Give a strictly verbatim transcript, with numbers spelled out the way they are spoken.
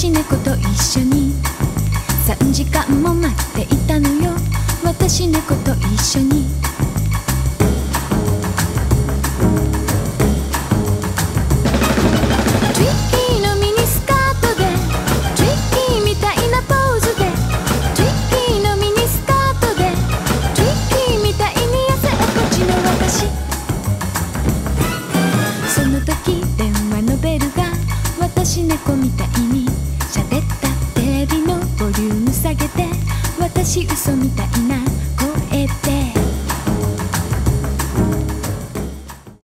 私猫と一緒にさんじかんも待っていたのよ。私猫と一緒に私猫みたいに喋ったテレビのボリューム下げて、私嘘みたい